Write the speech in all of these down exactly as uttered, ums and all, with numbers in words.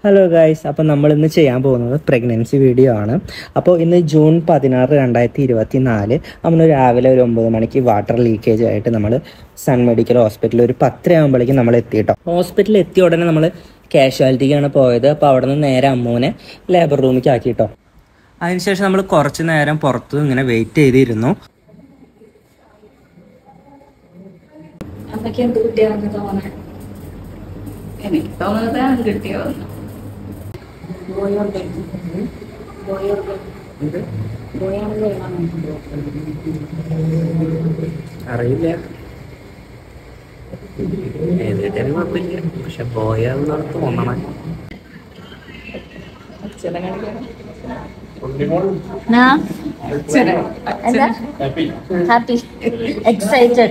Hello guys, അപ്പോൾ നമ്മൾ ഇന്ന് ചെയ്യാൻ പോകുന്നത് പ്രഗ്നൻസി വീഡിയോ ആണ്. അപ്പോൾ ഇന്ന് ജൂൺ പതിനാറ് രണ്ടായിരത്തി ഇരുപത്തി നാല് നമ്മൾ രാവിലെ ഒരു ഒമ്പത് മണിക്ക് വാട്ടർ ലീക്കേജ് ആയിട്ട് നമ്മൾ സൺ മെഡിക്കൽ ഹോസ്പിറ്റലിൽ ഒരു പത്തര ആകുമ്പോഴേക്കും നമ്മൾ എത്തിയിട്ടോ. ഹോസ്പിറ്റലിൽ എത്തിയ ഉടനെ നമ്മൾ കാഷ്വാലിറ്റിക്കാണ് പോയത്. അപ്പോൾ അവിടെ നിന്ന് നേരെ അമ്മൂനെ ലേബർ റൂമിലേക്ക് ആക്കിയിട്ടോ. അതിനുശേഷം നമ്മൾ കുറച്ച് നേരം പുറത്ത് ഇങ്ങനെ വെയിറ്റ് ചെയ്തിരുന്നു. എനിക്ക് തോന്നുന്നത് ആൺകുട്ടിയോ അറിയില്ല, ഏതിട്ടാലും കുഴപ്പമില്ല, പക്ഷെ ബോയാണെന്നാണ് തോന്നണേ. Happy excited.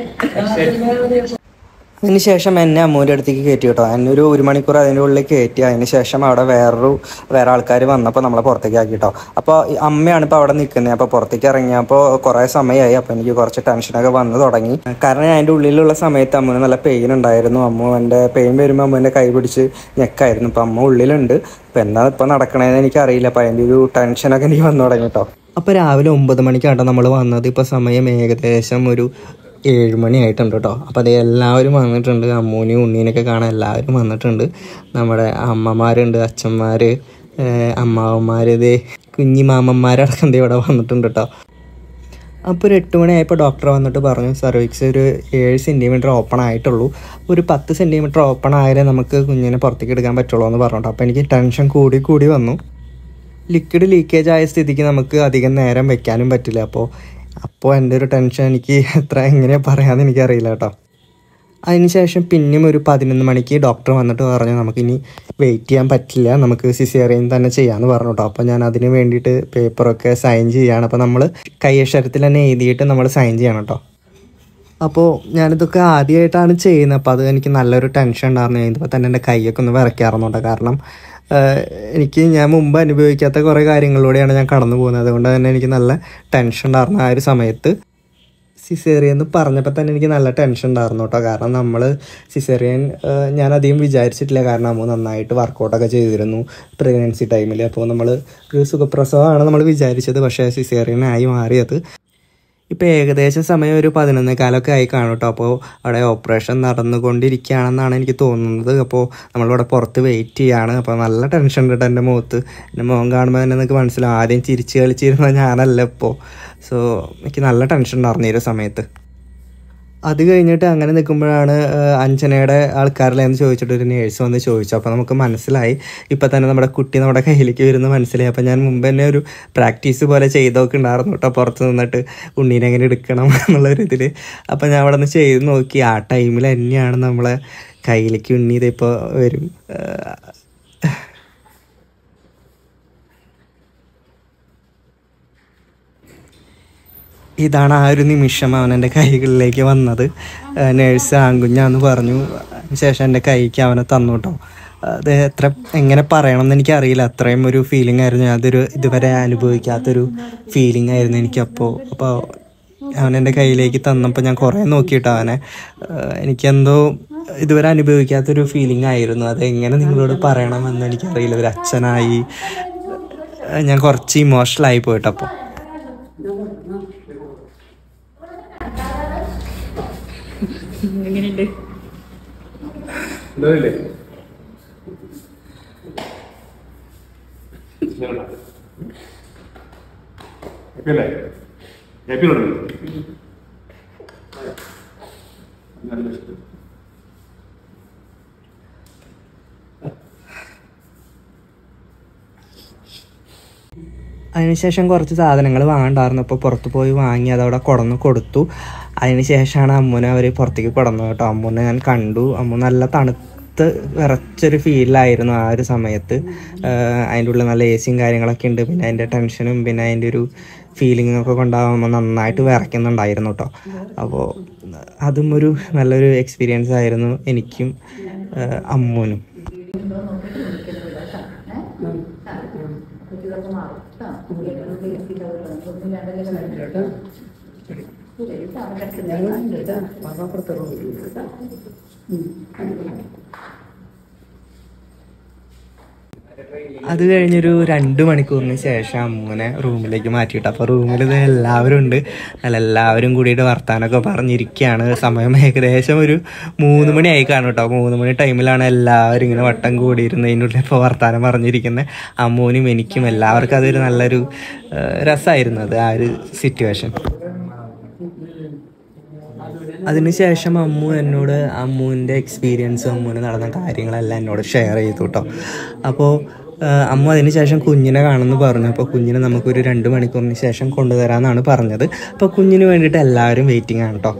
അതിന് ശേഷം എന്നെ അമ്മൂൻ്റെ അടുത്തേക്ക് കയറ്റി കേട്ടോ. എന്നെ ഒരു ഒരു മണിക്കൂർ അതിൻ്റെ ഉള്ളിൽ കയറ്റി. അതിന് ശേഷം അവിടെ വേറൊരു വേറെ ആൾക്കാർ വന്നപ്പോൾ നമ്മളെ പുറത്തേക്ക് ആക്കി കേട്ടോ. അപ്പോൾ അമ്മയാണ് ഇപ്പോൾ അവിടെ നിൽക്കുന്നത്. അപ്പോൾ പുറത്തേക്ക് ഇറങ്ങിയപ്പോൾ കുറേ സമയമായി. അപ്പോൾ എനിക്ക് കുറച്ച് ടെൻഷനൊക്കെ വന്ന് തുടങ്ങി. കാരണം അതിൻ്റെ ഉള്ളിലുള്ള സമയത്ത് അമ്മൂന് നല്ല പെയിൻ ഉണ്ടായിരുന്നു. അമ്മു എൻ്റെ പെയിൻ വരുമ്പോൾ അമ്മൂൻ്റെ കൈ പിടിച്ച് ഞെക്കായിരുന്നു. ഇപ്പോൾ അമ്മ ഉള്ളിലുണ്ട്. അപ്പോൾ എന്താണ് ഇപ്പോൾ നടക്കണതെന്ന് എനിക്കറിയില്ല. അപ്പോൾ അതിൻ്റെ ഒരു ടെൻഷനൊക്കെ എനിക്ക് വന്നു തുടങ്ങി കേട്ടോ. അപ്പോൾ രാവിലെ ഒമ്പത് മണിക്കാട്ടോ നമ്മൾ വന്നത്. ഇപ്പോൾ സമയം ഏകദേശം ഒരു ഏഴ് മണി ആയിട്ടുണ്ട് കേട്ടോ. അപ്പോൾ അത് എല്ലാവരും വന്നിട്ടുണ്ട്. അമ്മൂനെയും ഉണ്ണീനൊക്കെ കാണാൻ എല്ലാവരും വന്നിട്ടുണ്ട്. നമ്മുടെ അമ്മമാരുണ്ട്, അച്ഛന്മാർ, അമ്മാവന്മാർ, ഇതേ കുഞ്ഞി മാമന്മാരടക്കം ദേ ഇവിടെ വന്നിട്ടുണ്ട് കേട്ടോ. അപ്പോൾ ഒരു എട്ട് മണിയായപ്പോൾ ഡോക്ടർ വന്നിട്ട് പറഞ്ഞു സർവിക്സ് ഒരു ഏഴ് സെൻറ്റിമീറ്റർ ഓപ്പൺ ആയിട്ടുള്ളൂ, ഒരു പത്ത് സെൻറ്റിമീറ്റർ ഓപ്പൺ ആയാലേ നമുക്ക് കുഞ്ഞിനെ പുറത്തേക്ക് എടുക്കാൻ പറ്റുള്ളൂ എന്ന് പറഞ്ഞിട്ടോ. അപ്പോൾ എനിക്ക് ടെൻഷൻ കൂടി കൂടി വന്നു. ലിക്വിഡ് ലീക്കേജ് ആയ സ്ഥിതിക്ക് നമുക്ക് അധികം നേരം വെക്കാനും പറ്റില്ല. അപ്പോൾ അപ്പോൾ എൻ്റെ ഒരു ടെൻഷൻ എനിക്ക് എത്ര എങ്ങനെയാണ് പറയാമെന്ന് എനിക്കറിയില്ല കേട്ടോ. അതിനുശേഷം പിന്നെയും ഒരു പതിനൊന്ന് മണിക്ക് ഡോക്ടർ വന്നിട്ട് പറഞ്ഞു നമുക്കിനി വെയിറ്റ് ചെയ്യാൻ പറ്റില്ല, നമുക്ക് സിസേറിയൻ തന്നെ ചെയ്യാമെന്ന് പറഞ്ഞു കേട്ടോ. അപ്പോൾ ഞാൻ അതിന് വേണ്ടിയിട്ട് പേപ്പറൊക്കെ സൈൻ ചെയ്യുകയാണ്. അപ്പോൾ നമ്മൾ കൈയക്ഷരത്തിൽ തന്നെ എഴുതിയിട്ട് നമ്മൾ സൈൻ ചെയ്യണം കേട്ടോ. അപ്പോൾ ഞാനിതൊക്കെ ആദ്യമായിട്ടാണ് ചെയ്യുന്നത്. അപ്പോൾ അത് എനിക്ക് നല്ലൊരു ടെൻഷൻ ഉണ്ടായിരുന്നു. എഴുതുമ്പോൾ തന്നെ എൻ്റെ കൈയൊക്കെ ഒന്ന് വിറയ്ക്കാറുണ്ട് കേട്ടോ. കാരണം എനിക്ക് ഞാൻ മുമ്പ് അനുഭവിക്കാത്ത കുറേ കാര്യങ്ങളിലൂടെയാണ് ഞാൻ കടന്നു പോകുന്നത്. അതുകൊണ്ട് തന്നെ എനിക്ക് നല്ല ടെൻഷൻ ഉണ്ടായിരുന്നു ആ ഒരു സമയത്ത്. സിസേറിയൻ എന്ന് പറഞ്ഞപ്പോൾ തന്നെ എനിക്ക് നല്ല ടെൻഷൻ ഉണ്ടായിരുന്നു കേട്ടോ. കാരണം നമ്മൾ സിസേറിയൻ ഞാൻ അധികം വിചാരിച്ചിട്ടില്ല. കാരണം നമ്മൾ നന്നായിട്ട് വർക്കൗട്ടൊക്കെ ചെയ്തിരുന്നു പ്രഗ്നൻസി ടൈമിൽ. അപ്പോൾ നമ്മൾ ഒരു സുഖപ്രസവമാണ് നമ്മൾ വിചാരിച്ചത്, പക്ഷേ സിസേറിയനായി മാറിയത്. ഇപ്പോൾ ഏകദേശം സമയം ഒരു പതിനൊന്നേ കാലമൊക്കെ ആയി കാണും കേട്ടോ. അപ്പോൾ അവിടെ ഓപ്പറേഷൻ നടന്നുകൊണ്ടിരിക്കുകയാണെന്നാണ് എനിക്ക് തോന്നുന്നത്. അപ്പോൾ നമ്മളിവിടെ പുറത്ത് വെയിറ്റ് ചെയ്യുകയാണ്. അപ്പോൾ നല്ല ടെൻഷൻ ഉണ്ട് കേട്ടോ എൻ്റെ മുഖത്ത്. എൻ്റെ മുഖം കാണുമ്പോൾ തന്നെ നിങ്ങൾക്ക് മനസ്സിലാവും ആദ്യം ചിരിച്ച് കളിച്ചിരുന്ന ഞാനല്ല ഇപ്പോൾ. സോ എനിക്ക് നല്ല ടെൻഷൻ ഉണ്ടായിരുന്നു ഈ ഒരു സമയത്ത്. അത് കഴിഞ്ഞിട്ട് അങ്ങനെ നിൽക്കുമ്പോഴാണ് അഞ്ജനയുടെ ആൾക്കാരിലെന്ന് ചോദിച്ചിട്ട് ഒരു നേഴ്സ് വന്ന് ചോദിച്ചു. അപ്പോൾ നമുക്ക് മനസ്സിലായി ഇപ്പം തന്നെ നമ്മുടെ കുട്ടി നമ്മുടെ കയ്യിലേക്ക് വരുന്നത് മനസ്സിലായി. അപ്പോൾ ഞാൻ മുമ്പ് തന്നെ ഒരു പ്രാക്ടീസ് പോലെ ചെയ്തൊക്കെ ഉണ്ടായിരുന്നു കേട്ടോ, പുറത്ത് നിന്നിട്ട് ഉണ്ണീനെ എങ്ങനെ എടുക്കണം എന്നുള്ളൊരിതിൽ. അപ്പോൾ ഞാൻ അവിടെ നിന്ന് ചെയ്ത് നോക്കി. ആ ടൈമിൽ തന്നെയാണ് നമ്മളെ കയ്യിലേക്ക് ഉണ്ണി ഇതിപ്പോൾ വരും. ഇതാണ് ആ ഒരു നിമിഷം അവൻ എൻ്റെ കൈകളിലേക്ക് വന്നത്. നേഴ്സ് ആൺകുഞ്ഞാന്ന് പറഞ്ഞു. ശേഷം എൻ്റെ കൈക്ക് അവനെ തന്നു കേട്ടോ. അത് എത്ര എങ്ങനെ പറയണം എന്ന് എനിക്കറിയില്ല. അത്രയും ഒരു ഫീലിംഗ് ആയിരുന്നു. അതൊരു ഇതുവരെ അനുഭവിക്കാത്തൊരു ഫീലിംഗ് ആയിരുന്നു എനിക്കപ്പോൾ. അപ്പോൾ അവൻ എൻ്റെ കയ്യിലേക്ക് തന്നപ്പോൾ ഞാൻ കുറേ നോക്കിയിട്ടോ അവനെ. എനിക്കെന്തോ ഇതുവരെ അനുഭവിക്കാത്തൊരു ഫീലിംഗ് ആയിരുന്നു. അതെങ്ങനെ നിങ്ങളോട് പറയണമെന്ന് എനിക്കറിയില്ല. ഒരു അച്ഛനായി ഞാൻ കുറച്ച് ഇമോഷണലായി പോയിട്ടപ്പോൾ. എങ്ങനെയുണ്ട്? അതിനുശേഷം കുറച്ച് സാധനങ്ങൾ വാങ്ങണ്ടായിരുന്നു. അപ്പോൾ പുറത്ത് പോയി വാങ്ങി അതവിടെ കൊടന്ന് കൊടുത്തു. അതിന് ശേഷമാണ് അമ്മൂനെ അവർ പുറത്തേക്ക് കൊടന്നു കേട്ടോ. അമ്മൂനെ ഞാൻ കണ്ടു. അമ്മു നല്ല തണുത്ത് വിറച്ചൊരു ഫീലായിരുന്നു ആ ഒരു സമയത്ത്. അതിൻ്റെ ഉള്ളിൽ നല്ല എ സിയും കാര്യങ്ങളൊക്കെ ഉണ്ട്. പിന്നെ അതിൻ്റെ ടെൻഷനും പിന്നെ അതിൻ്റെ ഒരു ഫീലിങ്ങൊക്കെ കൊണ്ടാകുമ്പോൾ നന്നായിട്ട് വിറയ്ക്കുന്നുണ്ടായിരുന്നു കേട്ടോ. അപ്പോൾ അതും ഒരു നല്ലൊരു എക്സ്പീരിയൻസ് ആയിരുന്നു എനിക്കും അമ്മൂനും. അത് കഴിഞ്ഞൊരു രണ്ട് മണിക്കൂറിന് ശേഷം അമ്മൂനെ റൂമിലേക്ക് മാറ്റിയിട്ട് അപ്പോൾ റൂമിൽ ഇത് എല്ലാവരും ഉണ്ട്. അല്ല എല്ലാവരും കൂടിയിട്ട് വർത്താനമൊക്കെ പറഞ്ഞിരിക്കുകയാണ്. സമയം ഏകദേശം ഒരു മൂന്ന് മണി ആയി കാണും കേട്ടോ. മൂന്ന് മണി ടൈമിലാണ് എല്ലാവരും ഇങ്ങനെ വട്ടം കൂടിയിരുന്നതിനുള്ളിൽ ഇപ്പോൾ വർത്താനം പറഞ്ഞിരിക്കുന്നത്. അമ്മൂനും എനിക്കും എല്ലാവർക്കും അതൊരു നല്ലൊരു രസമായിരുന്നു അത് ആ ഒരു സിറ്റുവേഷൻ. അതിനുശേഷം അമ്മു എന്നോട് അമ്മുവിൻ്റെ എക്സ്പീരിയൻസും അമ്മുവിന് നടന്ന കാര്യങ്ങളെല്ലാം എന്നോട് ഷെയർ ചെയ്തു കേട്ടോ. അപ്പോൾ അമ്മ അതിന് ശേഷം കുഞ്ഞിനെ കാണുമെന്ന് പറഞ്ഞു. അപ്പോൾ കുഞ്ഞിനെ നമുക്കൊരു രണ്ട് മണിക്കൂറിന് ശേഷം കൊണ്ടുതരാമെന്നാണ് പറഞ്ഞത്. അപ്പോൾ കുഞ്ഞിന് വേണ്ടിയിട്ട് എല്ലാവരും വെയിറ്റിംഗ് ആണ് കേട്ടോ.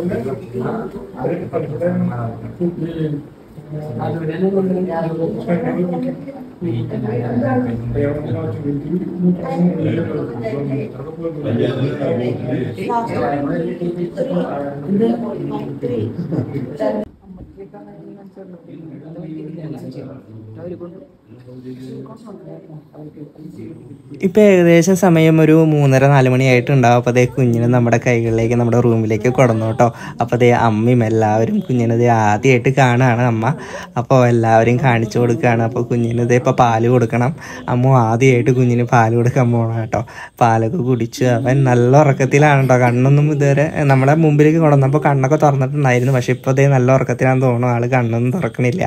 ഇപ്പം ഏകദേശം സമയം ഒരു മൂന്നര നാല് മണിയായിട്ടുണ്ടാവും. അപ്പോൾ അതേ കുഞ്ഞിനെ നമ്മുടെ കൈകളിലേക്ക് നമ്മുടെ റൂമിലേക്ക് കൊടന്നു കേട്ടോ. അപ്പോൾ അതേ അമ്മയും എല്ലാവരും കുഞ്ഞിനത് ആദ്യമായിട്ട് കാണുകയാണ് അമ്മ. അപ്പോൾ എല്ലാവരും കാണിച്ചു കൊടുക്കുകയാണ്. അപ്പോൾ കുഞ്ഞിന് ഇതേ ഇപ്പോൾ പാല് കൊടുക്കണം. അമ്മ ആദ്യമായിട്ട് കുഞ്ഞിന് പാല് കൊടുക്കാൻ പോകണം കേട്ടോ. പാലൊക്കെ കുടിച്ച് അവൻ നല്ല ഉറക്കത്തിലാണ് കേട്ടോ. കണ്ണൊന്നും ഇതുവരെ നമ്മളെ മുമ്പിലേക്ക് കൊണ്ടുവന്നപ്പോൾ കണ്ണൊക്കെ തുറന്നിട്ടുണ്ടായിരുന്നു. പക്ഷെ ഇപ്പോൾ അതേ നല്ല ഉറക്കത്തിലാണെന്ന് തോന്നുന്നു. ആൾ കണ്ണൊന്നും തുറക്കണില്ല.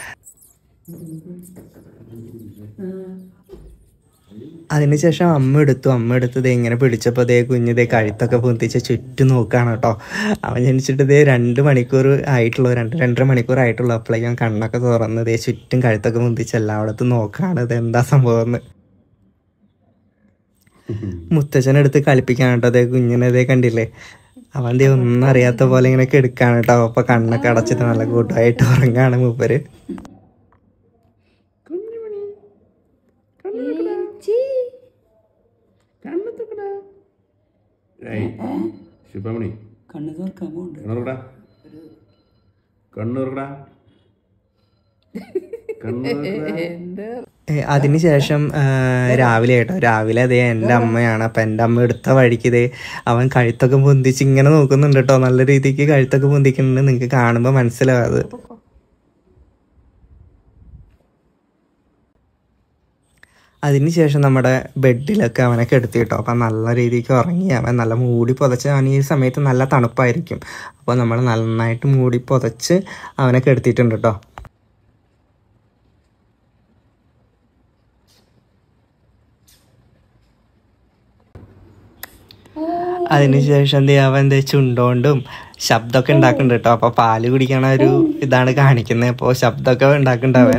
അതിനുശേഷം അമ്മ എടുത്തു. അമ്മ എടുത്തത് ഇങ്ങനെ പിടിച്ചപ്പോൾ ഇതേ കുഞ്ഞിതേ കഴുത്തൊക്കെ പൊന്തിച്ച് ചുറ്റും നോക്കുകയാണ് കേട്ടോ. അവൻ ജനിച്ചിട്ട് ഇതേ രണ്ട് മണിക്കൂർ ആയിട്ടുള്ളൂ, രണ്ട് രണ്ടര മണിക്കൂർ ആയിട്ടുള്ളൂ. അപ്പോഴേക്കും കണ്ണൊക്കെ തുറന്ന് ഇതേ ചുറ്റും കഴുത്തൊക്കെ പൊന്തിച്ച് എല്ലായിടത്തും നോക്കുകയാണ് ഇത് എന്താ സംഭവം എന്ന്. മുത്തച്ഛനെടുത്ത് കളിപ്പിക്കാൻ കേട്ടോ അതേ കുഞ്ഞിനതേ കണ്ടില്ലേ. അവൻ ദേ ഒന്നും അറിയാത്ത പോലെ ഇങ്ങനെ കിടക്കാണ് കേട്ടോ. അപ്പോൾ കണ്ണൊക്കെ അടച്ചിട്ട് നല്ല കൂട്ടമായിട്ട് ഉറങ്ങാണ് മൂപ്പര്. അതിനുശേഷം രാവിലെ കേട്ടോ, രാവിലെ അതേ എൻ്റെ അമ്മയാണ്. അപ്പം എൻ്റെ അമ്മ എടുത്ത വഴിക്ക് ഇതേ അവൻ കഴുത്തൊക്കെ പൊന്തിച്ച് ഇങ്ങനെ നോക്കുന്നുണ്ട് കേട്ടോ. നല്ല രീതിക്ക് കഴുത്തൊക്കെ പൊന്തിക്കുന്നുണ്ട്. നിങ്ങൾക്ക് കാണുമ്പോൾ മനസ്സിലാവും അത്. അതിനുശേഷം നമ്മുടെ ബെഡിലൊക്കെ അവനെ കിടത്തി കേട്ടോ. അപ്പം നല്ല രീതിക്ക് ഉറങ്ങി അവൻ നല്ല മൂടി പുതച്ച്. അവൻ ഈ സമയത്ത് നല്ല തണുപ്പായിരിക്കും. അപ്പോൾ നമ്മൾ നന്നായിട്ട് മൂടി പുതച്ച് അവനെ കിടത്തിയിട്ടുണ്ട് കേട്ടോ. അതിനുശേഷം എന്ത് അവൻ എന്താ ചുണ്ടോണ്ടും ശബ്ദമൊക്കെ ഉണ്ടാക്കുന്നുണ്ട് കേട്ടോ. അപ്പോൾ പാല് കുടിക്കണ ഒരു ഇതാണ് കാണിക്കുന്നത്. അപ്പോൾ ശബ്ദമൊക്കെ ഉണ്ടാക്കുന്നുണ്ട് അവൻ.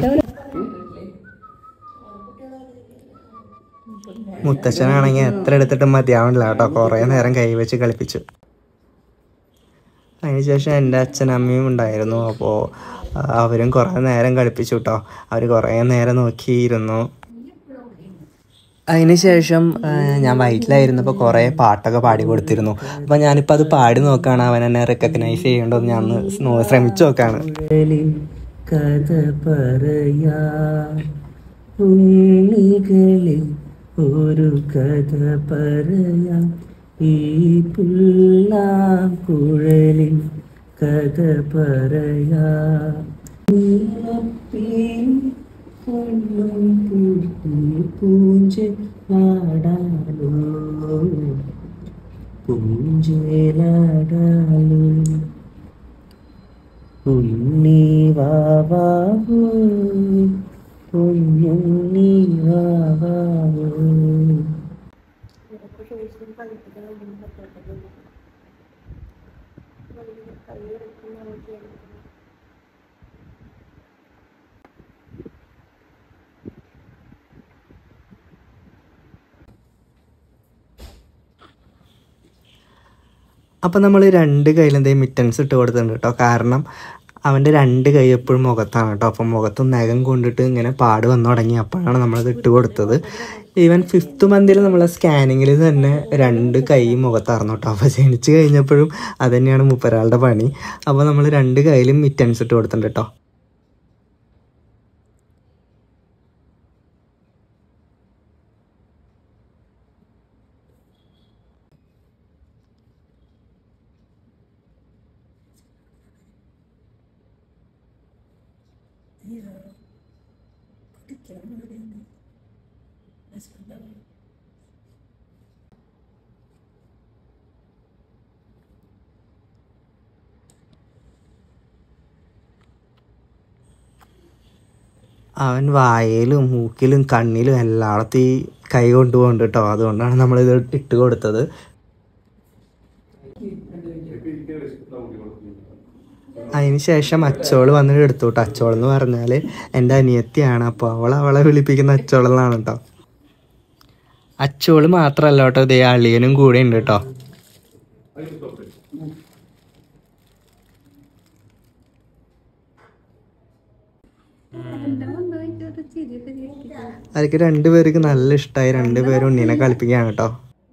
മുത്തച്ഛനാണെങ്കിൽ എത്ര എടുത്തിട്ടും മതിയാവണില്ല കേട്ടോ. കുറേ നേരം കൈവച്ച് കളിപ്പിച്ചു. അതിനുശേഷം എൻ്റെ അച്ഛനും അമ്മയും ഉണ്ടായിരുന്നു. അപ്പോൾ അവരും കുറേ നേരം കളിപ്പിച്ചു കേട്ടോ. അവർ കുറേ നേരം നോക്കിയിരുന്നു. അതിനുശേഷം ഞാൻ വയറ്റിലായിരുന്നപ്പോൾ കുറേ പാട്ടൊക്കെ പാടി കൊടുത്തിരുന്നു. അപ്പോൾ ഞാനിപ്പോൾ അത് പാടി നോക്കുകയാണ്. അവൻ എന്നെ റെക്കഗ്നൈസ് ചെയ്യേണ്ടത് ഞാൻ ഒന്ന് ശ്രമിച്ചു നോക്കുകയാണ്. കഥ പറയാ ഒരു കഥ പറയാം ഈ പുല്ലാങ്കുഴലിൽ കഥ പറയാം പൂഞ്ചലാടാലോ പൂഞ്ചലാടാലോ ഉണ്ണി വാവാവോ ഉണ്ണി വാവാവോ. അപ്പോൾ നമ്മൾ രണ്ട് കയ്യിലെന്തെങ്കിലും മിറ്റൻസ് ഇട്ട് കൊടുത്തിട്ടുണ്ട് കേട്ടോ. കാരണം അവൻ്റെ രണ്ട് കൈ എപ്പോഴും മുഖത്താണ് കേട്ടോ. അപ്പം മുഖത്ത് നഖം കൊണ്ടിട്ട് ഇങ്ങനെ പാട് വന്നു തുടങ്ങി. അപ്പോഴാണ് നമ്മളത് ഇട്ട് കൊടുത്തത്. ഈവൻ ഫിഫ്ത്ത് മന്തിൽ നമ്മളെ സ്കാനിങ്ങിൽ തന്നെ രണ്ട് കൈ മുഖത്തായിരുന്നു കേട്ടോ. അപ്പോൾ ജനിച്ച് കഴിഞ്ഞപ്പോഴും അത് തന്നെയാണ് മുപ്പരാളുടെ പണി. അപ്പോൾ നമ്മൾ രണ്ട് കൈയിലും മിറ്റൻസ് ഇട്ട് കൊടുത്തിട്ടുണ്ട് കേട്ടോ. അവൻ വായയിലും മൂക്കിലും കണ്ണിലും എല്ലായിടത്തും ഈ കൈ കൊണ്ടുപോകുന്നുണ്ട് കേട്ടോ. അതുകൊണ്ടാണ് നമ്മളിത് ഇട്ട് കൊടുത്തത്. അതിന് ശേഷം അച്ചോള് വന്നിട്ട് എടുത്തു കേട്ടോ. അച്ചോളെന്ന് പറഞ്ഞാൽ എൻ്റെ അനിയത്തിയാണ്. അപ്പോൾ അവൾ അവളെ വിളിപ്പിക്കുന്ന അച്ചോളെന്നാണ് കേട്ടോ. അച്ചോള് മാത്രമല്ല കേട്ടോ, ഇതേ അളിയനും കൂടെ ഉണ്ട് കേട്ടോ. അവർക്ക് രണ്ടുപേർക്ക് നല്ല ഇഷ്ടമായി. രണ്ടുപേരും ഉണ്ണീനെ കളിപ്പിക്കുകയാണ് കേട്ടോ.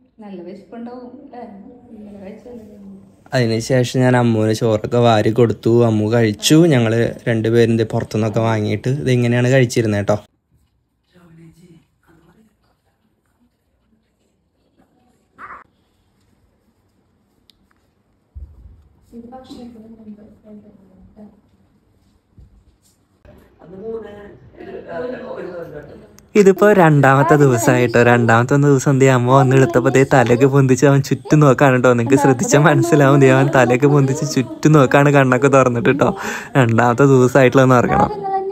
അതിനുശേഷം ഞാൻ അമ്മുവിന് ചോറൊക്കെ വാരി കൊടുത്തു. അമ്മു കഴിച്ചു. ഞങ്ങൾ രണ്ടുപേരും പുറത്തുനിന്നൊക്കെ വാങ്ങിയിട്ട് ഇതിങ്ങനെയാണ് കഴിച്ചിരുന്നത് കേട്ടോ. ഇതിപ്പോ രണ്ടാമത്തെ ദിവസമായിട്ടോ. രണ്ടാമത്തെ ദിവസം എന്ത് ചെയ്യാൻ അമ്മ വന്ന് എടുത്തപ്പോ ദേ തലയൊക്കെ പൊന്തിച്ച് അവൻ ചുറ്റും നോക്കാണ് കേട്ടോ. നിങ്ങൾക്ക് ശ്രദ്ധിച്ചാൽ മനസ്സിലാവും. ദേ അവൻ തലയൊക്കെ പൊന്തിച്ച് ചുറ്റും നോക്കാണ്, കണ്ണൊക്കെ തുറന്നിട്ട് കേട്ടോ. രണ്ടാമത്തെ ദിവസമായിട്ടുള്ളതെന്ന് അറിയണം.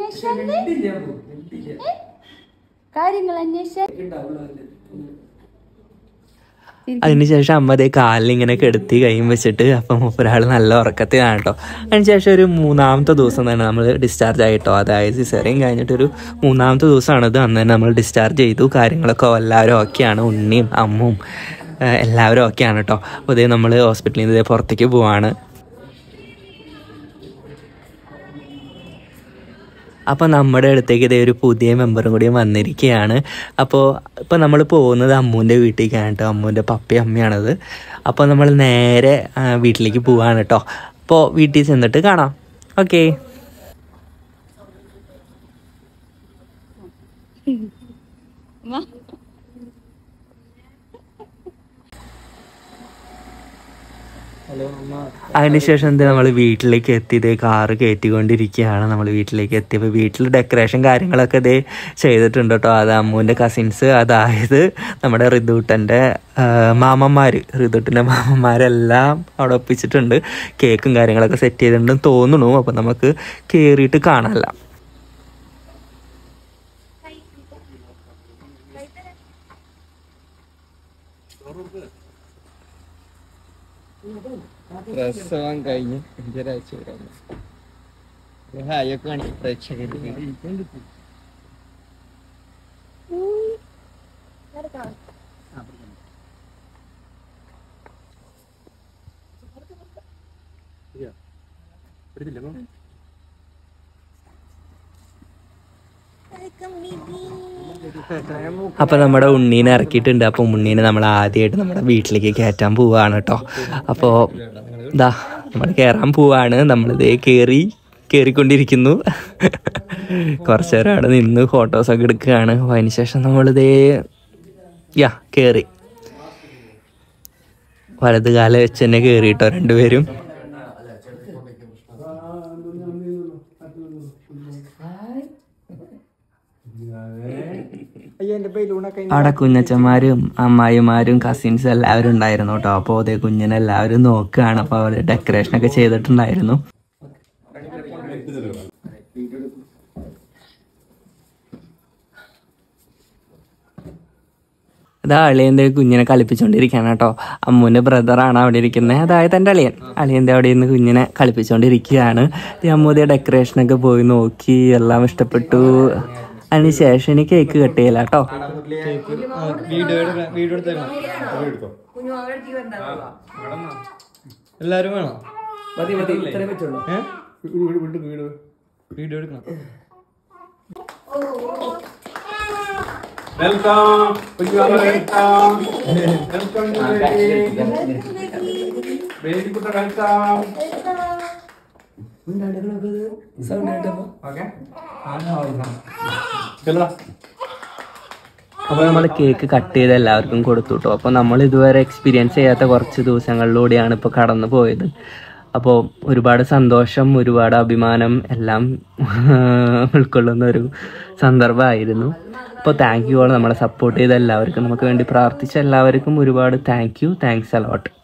അതിനുശേഷം അമ്മ അതേ കാലിലിങ്ങനെ കെടുത്തി കൈയും വെച്ചിട്ട് അപ്പം ഒരാൾ നല്ല ഉറക്കത്തിലാണ് കേട്ടോ. അതിനുശേഷം ഒരു മൂന്നാമത്തെ ദിവസം തന്നെ നമ്മൾ ഡിസ്ചാർജ് ആയിട്ടോ. അതായത് സിസേറിയൻ കഴിഞ്ഞിട്ടൊരു മൂന്നാമത്തെ ദിവസമാണിത്. അന്ന് തന്നെ നമ്മൾ ഡിസ്ചാർജ് ചെയ്തു. കാര്യങ്ങളൊക്കെ എല്ലാവരും ഓക്കെയാണ്. ഉണ്ണിയും അമ്മും എല്ലാവരും ഓക്കെയാണ് കേട്ടോ. അപ്പോൾ ഇതേ നമ്മൾ ഹോസ്പിറ്റലിൽ നിന്ന് ഇതേ പുറത്തേക്ക് പോവാണ്. അപ്പോൾ നമ്മുടെ അടുത്തേക്ക് ഇതേ ഒരു പുതിയ മെമ്പറും കൂടി വന്നിരിക്കുകയാണ്. അപ്പോൾ ഇപ്പോൾ നമ്മൾ പോകുന്നത് അമ്മൂൻ്റെ വീട്ടിലേക്കാണ് കേട്ടോ. അമ്മൂൻ്റെ പപ്പയും അമ്മയാണത്. അപ്പോൾ നമ്മൾ നേരെ വീട്ടിലേക്ക് പോവാണ് കേട്ടോ. അപ്പോൾ വീട്ടിൽ ചെന്നിട്ട് കാണാം. ഓക്കെ. അതിനുശേഷം എന്താ നമ്മൾ വീട്ടിലേക്ക് എത്തിയത് കാറ് കയറ്റിക്കൊണ്ടിരിക്കുകയാണ്. നമ്മൾ വീട്ടിലേക്ക് എത്തിയപ്പോൾ വീട്ടിൽ ഡെക്കറേഷൻ കാര്യങ്ങളൊക്കെ ഇതേ ചെയ്തിട്ടുണ്ട് കേട്ടോ. അത് അമ്മൂൻ്റെ കസിൻസ്, അതായത് നമ്മുടെ ഋതുട്ടൻ്റെ മാമന്മാർ, ഋതുട്ടിൻ്റെ മാമന്മാരെല്ലാം അവിടെ ഒപ്പിച്ചിട്ടുണ്ട്. കേക്കും കാര്യങ്ങളൊക്കെ സെറ്റ് ചെയ്തിട്ടുണ്ടെന്ന് തോന്നുന്നു. അപ്പോൾ നമുക്ക് കയറിയിട്ട് കാണാമല്ല. പ്രസവം കഴിഞ്ഞ് അഞ്ചരാഴ്ച ഹായൊക്കെ കാണിക്കും പ്രേക്ഷകർ. അപ്പം നമ്മുടെ ഉണ്ണീനെ ഇറക്കിയിട്ടുണ്ട്. അപ്പം ഉണ്ണീനെ നമ്മൾ ആദ്യമായിട്ട് നമ്മുടെ വീട്ടിലേക്ക് കയറ്റാൻ പോവാണ് കേട്ടോ. അപ്പോൾ ഇതാ നമ്മൾ കയറാൻ പോവാണ്. നമ്മളിതേ കയറി കയറിക്കൊണ്ടിരിക്കുന്നു. കുറച്ച് നേരം അവിടെ നിന്ന് ഫോട്ടോസൊക്കെ എടുക്കുകയാണ്. അതിന് ശേഷം നമ്മളിതേ യാ കയറി വലത് കാലം വെച്ച് തന്നെ കയറി കേട്ടോ രണ്ടുപേരും. അവിടെ കുഞ്ഞച്ചന്മാരും അമ്മായിമാരും കസിൻസും എല്ലാവരും ഉണ്ടായിരുന്നു കേട്ടോ. അപ്പോൾ അതേ കുഞ്ഞിനെ എല്ലാവരും നോക്കുകയാണ്. അപ്പോൾ അവർ ഡെക്കറേഷനൊക്കെ ചെയ്തിട്ടുണ്ടായിരുന്നു. അതാ അളിയൻ്റെ കുഞ്ഞിനെ കളിപ്പിച്ചുകൊണ്ടിരിക്കുകയാണ് കേട്ടോ. അമ്മൂൻ്റെ ബ്രദറാണ് അവിടെ ഇരിക്കുന്നത്, അതായത് എൻ്റെ അളിയൻ. അളിയൻ്റെ അവിടെ നിന്ന് കുഞ്ഞിനെ കളിപ്പിച്ചുകൊണ്ടിരിക്കുകയാണ്. അമ്മൂതിയ ഡെക്കറേഷനൊക്കെ പോയി നോക്കി, എല്ലാം ഇഷ്ടപ്പെട്ടു. അതിന് ശേഷം ഇനി കേക്ക് കട്ട് ചെയ്യില്ല കേട്ടോ. എല്ലാരും വേണോ? വീഡിയോ എടുക്കണം. Welcome welcome welcome very good welcome. അപ്പോൾ നമ്മൾ കേക്ക് കട്ട് ചെയ്ത് എല്ലാവർക്കും കൊടുത്തു കേട്ടോ. അപ്പോൾ നമ്മൾ ഇതുവരെ എക്സ്പീരിയൻസ് ചെയ്യാത്ത കുറച്ച് ദിവസങ്ങളിലൂടെയാണ് ഇപ്പോൾ കടന്നു പോയത്. അപ്പോൾ ഒരുപാട് സന്തോഷം, ഒരുപാട് അഭിമാനം എല്ലാം ഉൾക്കൊള്ളുന്ന ഒരു സന്ദർഭമായിരുന്നു. അപ്പോൾ താങ്ക് യു ഓൾ, നമ്മളെ സപ്പോർട്ട് ചെയ്ത എല്ലാവർക്കും, നമുക്ക് വേണ്ടി പ്രാർത്ഥിച്ച എല്ലാവർക്കും ഒരുപാട് താങ്ക് യു. Thanks a lot.